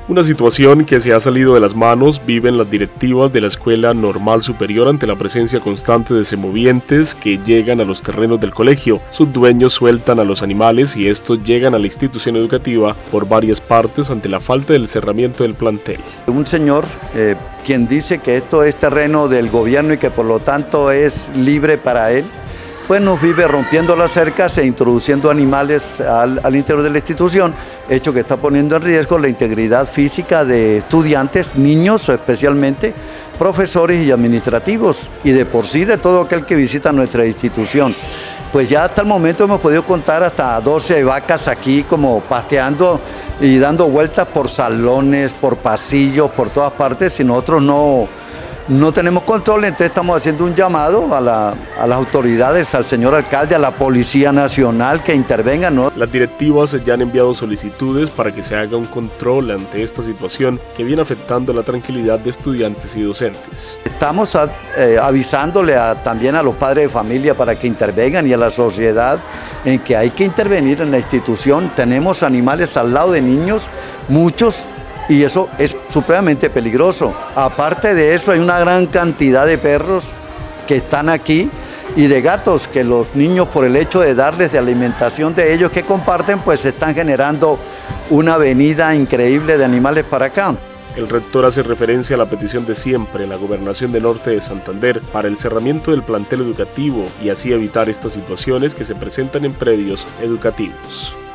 Una situación que se ha salido de las manos viven las directivas de la Escuela Normal Superior ante la presencia constante de semovientes que llegan a los terrenos del colegio. Sus dueños sueltan a los animales y estos llegan a la institución educativa por varias partes ante la falta del cerramiento del plantel. Un señor quien dice que esto es terreno del gobierno y que por lo tanto es libre para él, pues nos vive rompiendo las cercas e introduciendo animales al interior de la institución, hecho que está poniendo en riesgo la integridad física de estudiantes, niños especialmente, profesores y administrativos, y de por sí de todo aquel que visita nuestra institución. Pues ya hasta el momento hemos podido contar hasta 12 vacas aquí como pasteando y dando vueltas por salones, por pasillos, por todas partes, y nosotros no tenemos control. Entonces estamos haciendo un llamado a las autoridades, al señor alcalde, a la Policía Nacional que intervengan, ¿no? Las directivas ya han enviado solicitudes para que se haga un control ante esta situación que viene afectando la tranquilidad de estudiantes y docentes. Estamos avisándole también a los padres de familia para que intervengan y a la sociedad en que hay que intervenir en la institución. Tenemos animales al lado de niños, muchos, y eso es supremamente peligroso. Aparte de eso, hay una gran cantidad de perros que están aquí y de gatos que los niños, por el hecho de darles de alimentación de ellos que comparten, pues están generando una venida increíble de animales para acá. El rector hace referencia a la petición de siempre en la Gobernación del Norte de Santander para el cerramiento del plantel educativo y así evitar estas situaciones que se presentan en predios educativos.